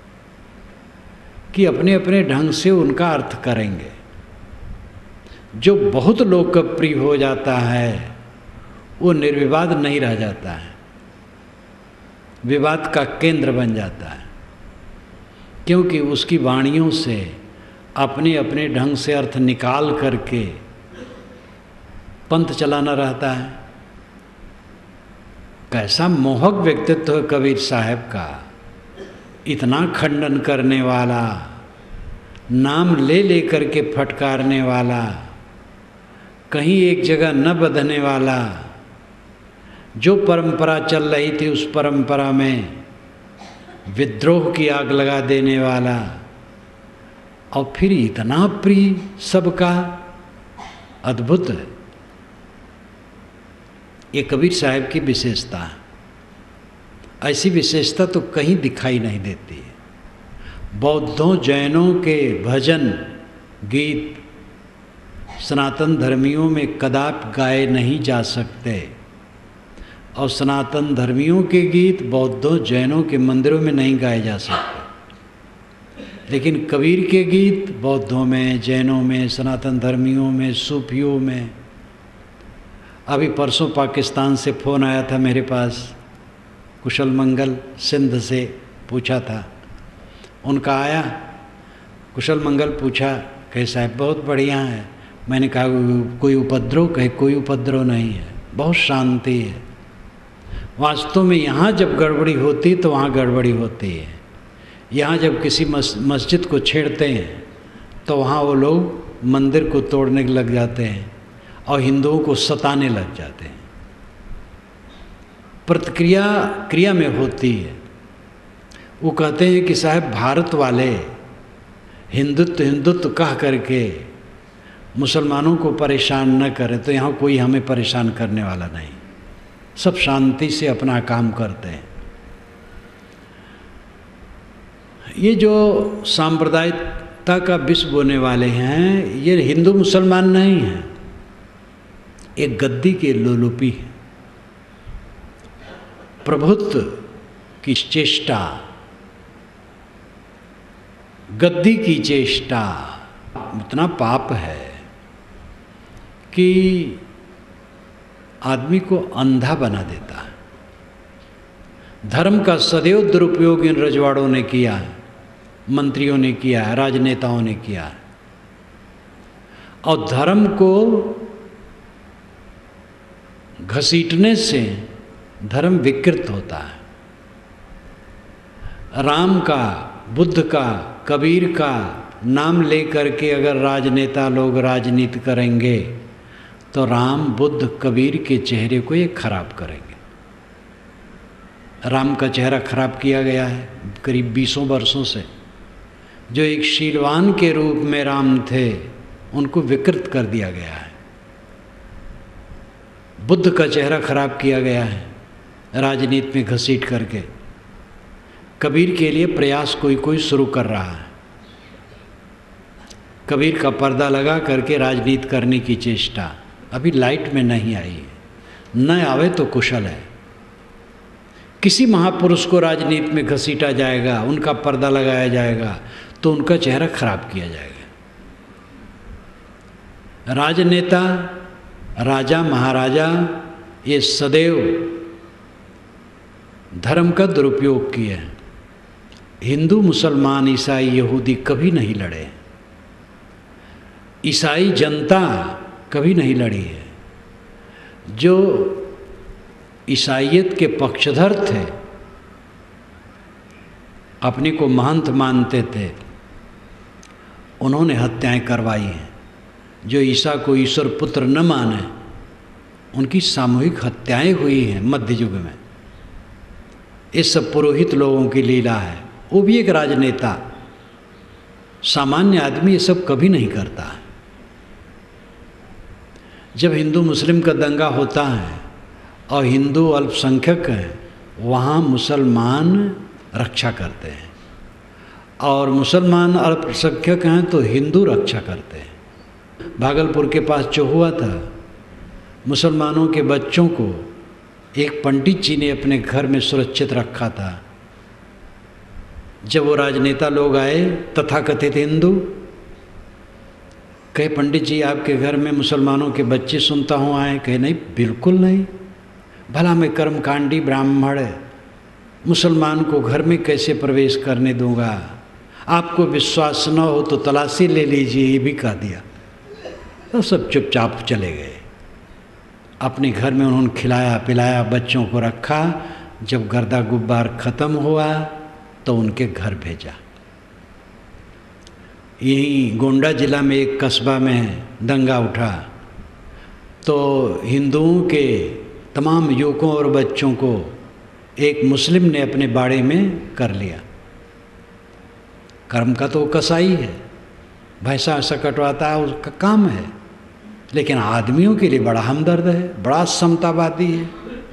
कि अपने अपने ढंग से उनका अर्थ करेंगे। जो बहुत लोकप्रिय हो जाता है वो निर्विवाद नहीं रह जाता है, विवाद का केंद्र बन जाता है, क्योंकि उसकी वाणियों से अपने अपने ढंग से अर्थ निकाल करके पंथ चलाना रहता है। कैसा मोहक व्यक्तित्व है कबीर साहब का, इतना खंडन करने वाला, नाम ले ले करके फटकारने वाला, कहीं एक जगह न बंधने वाला, जो परंपरा चल रही थी उस परंपरा में विद्रोह की आग लगा देने वाला, और फिर इतना प्रिय सबका। अद्भुत है ये कबीर साहब की विशेषता है। ऐसी विशेषता तो कहीं दिखाई नहीं देती है। बौद्धों जैनों के भजन गीत सनातन धर्मियों में कदापि गाए नहीं जा सकते, और सनातन धर्मियों के गीत बौद्धों जैनों के मंदिरों में नहीं गाए जा सकते। लेकिन कबीर के गीत बौद्धों में, जैनों में, सनातन धर्मियों में, सूफियों में। अभी परसों पाकिस्तान से फ़ोन आया था मेरे पास, कुशल मंगल सिंध से पूछा था। उनका आया कुशल मंगल, पूछा कहे साहब बहुत बढ़िया है। मैंने कहा कोई उपद्रव? कहे कोई उपद्रव नहीं है, बहुत शांति है। वास्तव में यहाँ जब गड़बड़ी होती तो वहाँ गड़बड़ी होती है। यहाँ जब किसी मस्जिद को छेड़ते हैं तो वहाँ वो लोग मंदिर को तोड़ने लग जाते हैं और हिंदुओं को सताने लग जाते हैं। प्रतिक्रिया क्रिया में होती है। वो कहते हैं कि साहब भारत वाले हिंदुत्व कह करके मुसलमानों को परेशान न करें, तो यहाँ कोई हमें परेशान करने वाला नहीं, सब शांति से अपना काम करते हैं। ये जो सांप्रदायिकता का विष बोने वाले हैं, ये हिंदू मुसलमान नहीं हैं, एक गद्दी के लोलुपी है। प्रभुत्व की चेष्टा गद्दी की चेष्टा इतना पाप है कि आदमी को अंधा बना देता है। धर्म का सदैव दुरुपयोग इन रजवाड़ों ने किया है, मंत्रियों ने किया है, राजनेताओं ने किया है। और धर्म को घसीटने से धर्म विकृत होता है। राम का, बुद्ध का, कबीर का नाम लेकर के अगर राजनेता लोग राजनीति करेंगे तो राम, बुद्ध, कबीर के चेहरे को ये खराब करेंगे। राम का चेहरा खराब किया गया है करीब 20 वर्षों से। जो एक शीलवान के रूप में राम थे उनको विकृत कर दिया गया है। बुद्ध का चेहरा खराब किया गया है राजनीति में घसीट करके। कबीर के लिए प्रयास कोई कोई शुरू कर रहा है। कबीर का पर्दा लगा करके राजनीति करने की चेष्टा अभी लाइट में नहीं आई है, न आवे तो कुशल है। किसी महापुरुष को राजनीति में घसीटा जाएगा, उनका पर्दा लगाया जाएगा तो उनका चेहरा खराब किया जाएगा। राजनेता, राजा, महाराजा ये सदैव धर्म का दुरुपयोग किए हैं। हिंदू, मुसलमान, ईसाई, यहूदी कभी नहीं लड़े। ईसाई जनता कभी नहीं लड़ी है। जो ईसाइयत के पक्षधर थे, अपने को महंत मानते थे, उन्होंने हत्याएं करवाई हैं। जो ईसा को ईश्वर पुत्र न माने उनकी सामूहिक हत्याएं हुई हैं मध्य युग में। ये सब पुरोहित लोगों की लीला है। वो भी एक राजनेता, सामान्य आदमी ये सब कभी नहीं करता है। जब हिंदू मुस्लिम का दंगा होता है और हिंदू अल्पसंख्यक हैं, वहाँ मुसलमान रक्षा करते हैं, और मुसलमान अल्पसंख्यक हैं तो हिंदू रक्षा करते हैं। भागलपुर के पास जो हुआ था, मुसलमानों के बच्चों को एक पंडित जी ने अपने घर में सुरक्षित रखा था। जब वो राजनेता लोग आए, तथाकथित हिंदू, कहे पंडित जी आपके घर में मुसलमानों के बच्चे सुनता हूँ आए। कहे नहीं, बिल्कुल नहीं, भला मैं कर्मकांडी ब्राह्मण मुसलमान को घर में कैसे प्रवेश करने दूंगा? आपको विश्वास न हो तो तलाशी ले लीजिए, ये भी कह दिया। तो सब चुपचाप चले गए। अपने घर में उन्होंने खिलाया पिलाया, बच्चों को रखा। जब गर्दा गुब्बार ख़त्म हुआ तो उनके घर भेजा। यहीं गोंडा जिला में एक कस्बा में दंगा उठा तो हिंदुओं के तमाम युवकों और बच्चों को एक मुस्लिम ने अपने बाड़े में कर लिया। कर्म का तो कसाई है, भैंसा ऐसा कटवाता है, उसका काम है। लेकिन आदमियों के लिए बड़ा हमदर्द है, बड़ा समतावादी है।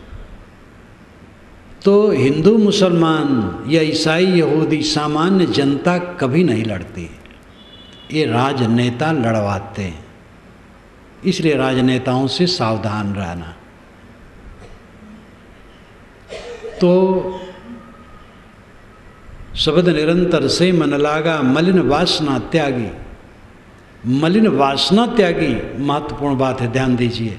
तो हिंदू, मुसलमान या ईसाई, यहूदी, सामान्य जनता कभी नहीं लड़ती। ये राजनेता लड़वाते हैं। इसलिए राजनेताओं से सावधान रहना। तो शब्द निरंतर से मन लागा, मलिन वासना त्यागी। मलिन वासना त्यागी महत्वपूर्ण बात है, ध्यान दीजिए।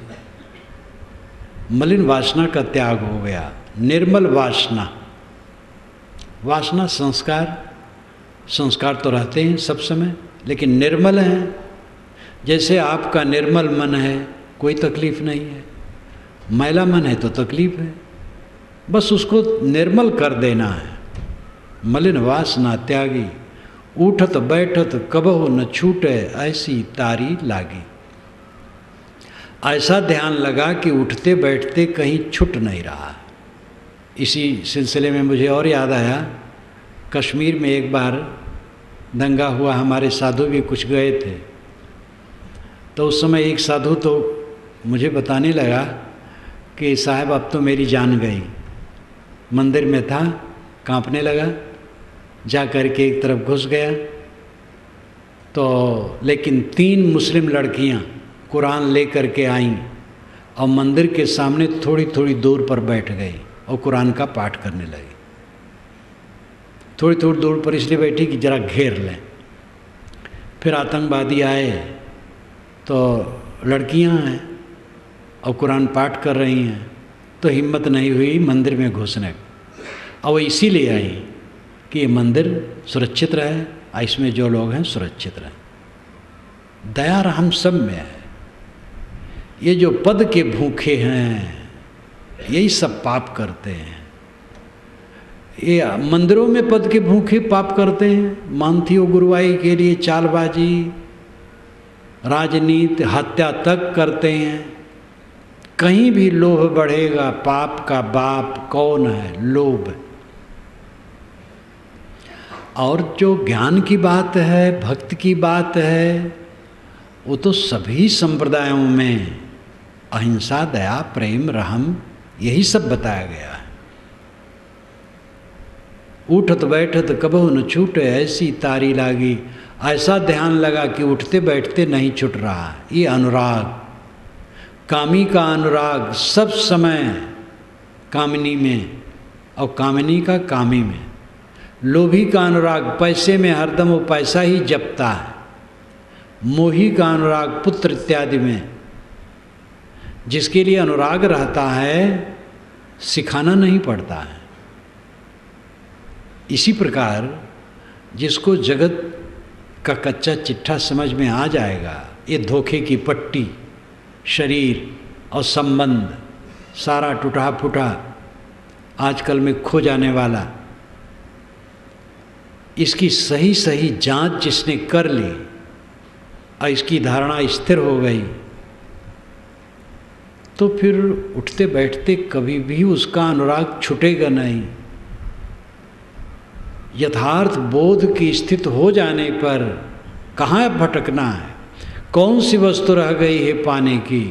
मलिन वासना का त्याग हो गया। निर्मल वासना, वासना संस्कार, संस्कार तो रहते हैं सब समय, लेकिन निर्मल हैं। जैसे आपका निर्मल मन है, कोई तकलीफ नहीं है। मैला मन है तो तकलीफ है, बस उसको निर्मल कर देना है। मलिन वासना त्यागी, उठत बैठत कबहु न छूटे, ऐसी तारी लागी। ऐसा ध्यान लगा कि उठते बैठते कहीं छूट नहीं रहा। इसी सिलसिले में मुझे और याद आया, कश्मीर में एक बार दंगा हुआ, हमारे साधु भी कुछ गए थे। तो उस समय एक साधु तो मुझे बताने लगा कि साहब अब तो मेरी जान गई। मंदिर में था, कांपने लगा, जा कर के एक तरफ घुस गया तो लेकिन 3 मुस्लिम लड़कियां कुरान ले कर के आईं और मंदिर के सामने थोड़ी थोड़ी दूर पर बैठ गई और कुरान का पाठ करने लगी। थोड़ी थोड़ी दूर पर इसलिए बैठी कि जरा घेर लें। फिर आतंकवादी आए तो लड़कियां हैं और कुरान पाठ कर रही हैं, तो हिम्मत नहीं हुई मंदिर में घुसने। और वो इसीलिए आई कि ये मंदिर सुरक्षित रहे और इसमें जो लोग हैं सुरक्षित रहे। दया रहम सब में है। ये जो पद के भूखे हैं यही सब पाप करते हैं। ये मंदिरों में पद के भूखे पाप करते हैं, मानती हो गुरुवाई के लिए चालबाजी, राजनीति, हत्या तक करते हैं। कहीं भी लोभ बढ़ेगा, पाप का बाप कौन है? लोभ। और जो ज्ञान की बात है, भक्त की बात है, वो तो सभी संप्रदायों में अहिंसा, दया, प्रेम, रहम, यही सब बताया गया है। उठत बैठत कबहु न छूटे ऐसी तारी लागी। ऐसा ध्यान लगा कि उठते बैठते नहीं छूट रहा। ये अनुराग, कामी का अनुराग सब समय कामिनी में और कामिनी का कामी में। लोभी का अनुराग पैसे में, हरदम वो पैसा ही जपता है। मोही का अनुराग पुत्र इत्यादि में। जिसके लिए अनुराग रहता है सिखाना नहीं पड़ता है। इसी प्रकार जिसको जगत का कच्चा चिट्ठा समझ में आ जाएगा, ये धोखे की पट्टी, शरीर और संबंध सारा टूटा फूटा आजकल में खो जाने वाला, इसकी सही सही जांच जिसने कर ली और इसकी धारणा स्थिर हो गई, तो फिर उठते बैठते कभी भी उसका अनुराग छूटेगा नहीं। यथार्थ बोध की स्थिति हो जाने पर कहाँ भटकना है? कौन सी वस्तु रह गई है पाने की?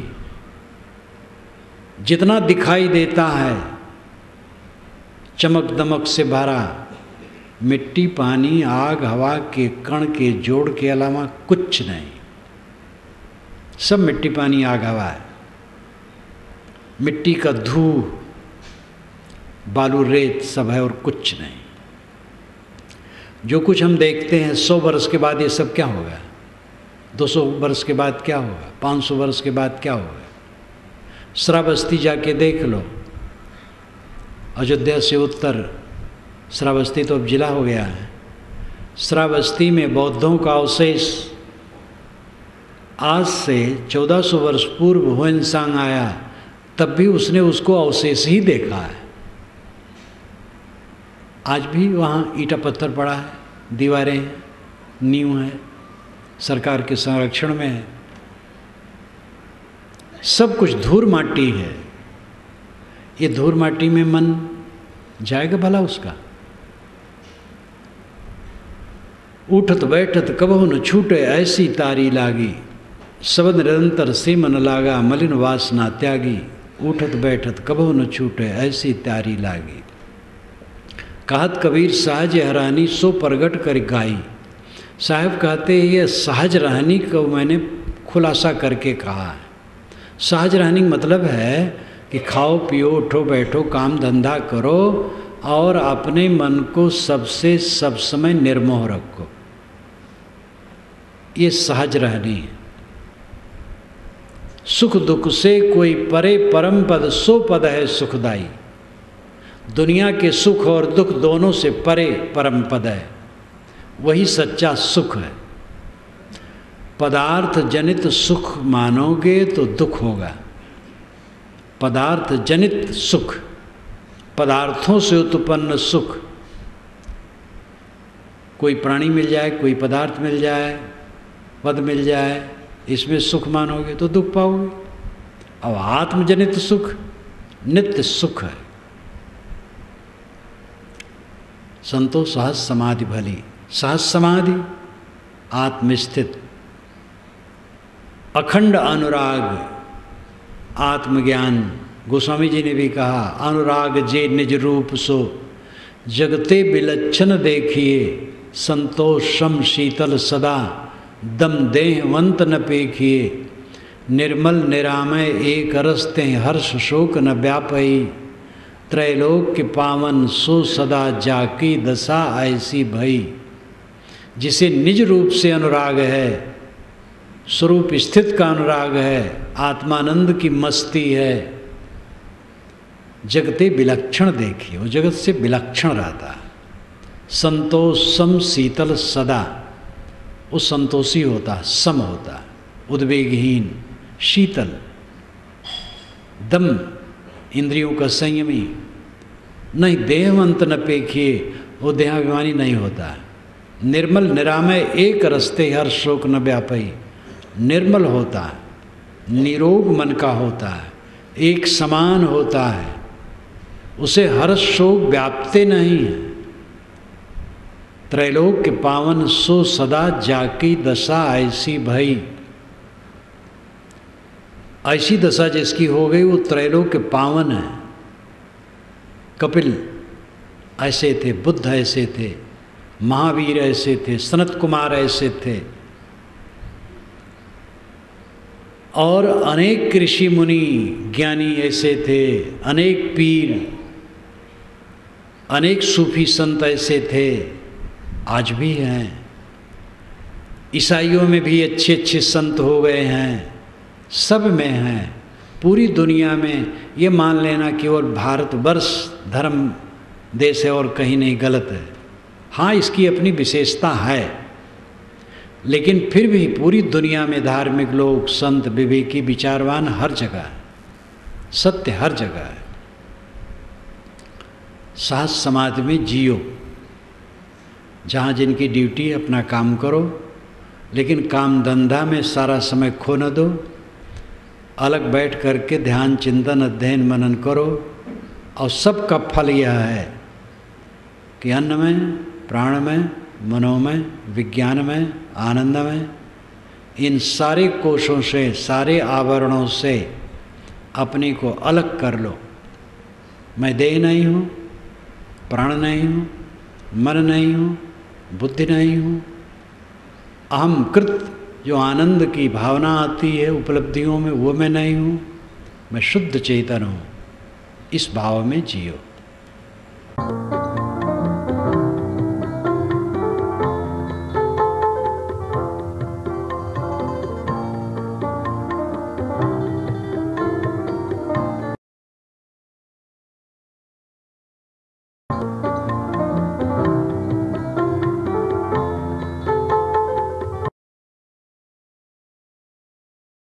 जितना दिखाई देता है चमक दमक से भरा, मिट्टी, पानी, आग, हवा के कण के जोड़ के अलावा कुछ नहीं। सब मिट्टी, पानी, आग, हवा है। मिट्टी का धू, बालू, रेत सब है और कुछ नहीं। जो कुछ हम देखते हैं 100 वर्ष के बाद ये सब क्या होगा? 200 वर्ष के बाद क्या होगा? 500 वर्ष के बाद क्या होगा? श्रावस्ती जाके देख लो। अयोध्या से उत्तर श्रावस्ती तो अब जिला हो गया है। श्रावस्ती में बौद्धों का अवशेष आज से 1400 वर्ष पूर्व हुएनसांग आया, तब भी उसने उसको अवशेष ही देखा है। आज भी वहाँ ईंटा पत्थर पड़ा है, दीवारें हैं, नींव है, सरकार के संरक्षण में है। सब कुछ धूल माटी है। ये धूल माटी में मन जाएगा भला उसका? उठत बैठत कबहु न छूटे ऐसी तारी लागी। शब्द निरंतर से मन लागा, मलिन वासना त्यागी। उठत बैठत कबहु न छूटे ऐसी तारी लागी। कहत कबीर सहज हरानी सो प्रगट कर गाई। साहब कहते हैं ये सहज रहनी को मैंने खुलासा करके कहा है। सहज रहनी मतलब है कि खाओ पियो, उठो बैठो, काम धंधा करो और अपने मन को सबसे सब समय निर्मोह रखो। ये सहज रहनी है। सुख दुख से कोई परे परम पद सो पद है सुखदाई। दुनिया के सुख और दुख दोनों से परे परम पद है, वही सच्चा सुख है। पदार्थ जनित सुख मानोगे तो दुख होगा। पदार्थ जनित सुख, पदार्थों से उत्पन्न सुख। कोई प्राणी मिल जाए, कोई पदार्थ मिल जाए, पद मिल जाए, इसमें सुख मानोगे तो दुख पाओगे। अब आत्मजनित सुख नित्य सुख है। संतो सहज समाधि भली। सहज समाधि, आत्मस्थित, अखंड अनुराग, आत्मज्ञान। गोस्वामी जी ने भी कहा, अनुराग जे निज रूप सो जगते विलक्षण देखिए। संतोषम शीतल सदा दम देहवंत न पेखिए। निर्मल निरामय एक रसते हर्ष शोक न व्यापई। त्रैलोक के पावन सो सदा जाकी दशा ऐसी भई। जिसे निज रूप से अनुराग है, स्वरूप स्थित का अनुराग है, आत्मानंद की मस्ती है, जगते विलक्षण देखिए, वो जगत से विलक्षण रहता। संतोष सम शीतल सदा, वो संतोषी होता, सम होता, उद्वेगहीन, शीतल, दम इंद्रियों का संयमी, नहीं देहवंत न पेखिए, वो देहाभिमानी नहीं होता। निर्मल निरामय एक रस्ते हर शोक न व्यापी, निर्मल होता है, निरोग मन का होता है, एक समान होता है, उसे हर शोक व्यापते नहीं है। त्रैलोक के पावन सो सदा जाकी दशा ऐसी भई, ऐसी दशा जिसकी हो गई वो त्रैलोक के पावन है। कपिल ऐसे थे, बुद्ध ऐसे थे, महावीर ऐसे थे, सनत कुमार ऐसे थे, और अनेक ऋषि मुनि ज्ञानी ऐसे थे, अनेक पीर, अनेक सूफी संत ऐसे थे, आज भी हैं। ईसाइयों में भी अच्छे अच्छे संत हो गए हैं, सब में हैं। पूरी दुनिया में ये मान लेना केवल भारतवर्ष धर्म देश है और कहीं नहीं, गलत है। हाँ, इसकी अपनी विशेषता है, लेकिन फिर भी पूरी दुनिया में धार्मिक लोग, संत, विवेकी, विचारवान हर जगह है, सत्य हर जगह है। साहस समाज में जियो, जहाँ जिनकी ड्यूटी है अपना काम करो, लेकिन काम धंधा में सारा समय खो न दो। अलग बैठ करके ध्यान, चिंतन, अध्ययन, मनन करो, और सबका फल यह है कि अन्न में, प्राण में, मनोमय, विज्ञान में, आनंद में, इन सारे कोशों से, सारे आवरणों से अपने को अलग कर लो। मैं देह नहीं हूँ, प्राण नहीं हूँ, मन नहीं हूँ, बुद्धि नहीं हूँ, अहम कृत जो आनंद की भावना आती है उपलब्धियों में, वो मैं नहीं हूँ, मैं शुद्ध चेतन हूँ। इस भाव में जियो।